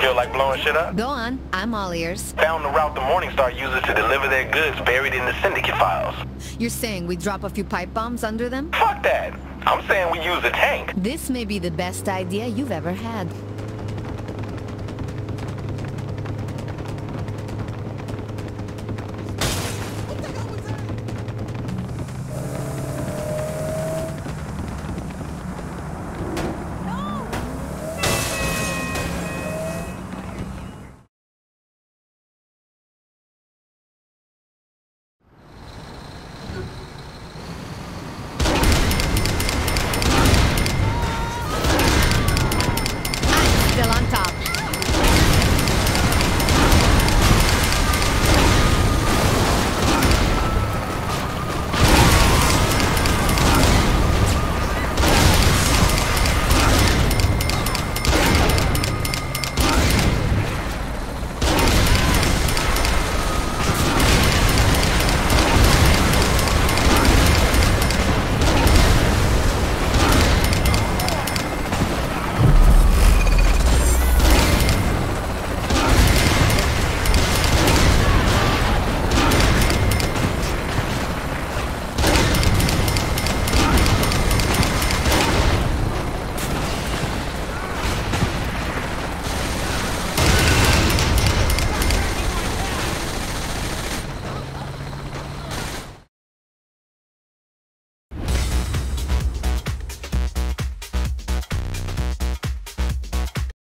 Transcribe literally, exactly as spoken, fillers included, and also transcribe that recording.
Feel like blowing shit up? Go on, I'm all ears. Found the route the Morningstar uses to deliver their goods buried in the syndicate files. You're saying we drop a few pipe bombs under them? Fuck that. I'm saying we use the tank. This may be the best idea you've ever had.